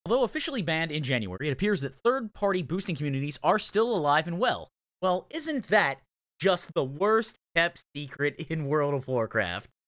Although officially banned in January, it appears that third-party boosting communities are still alive and well. Well, isn't that just the worst kept secret in World of Warcraft?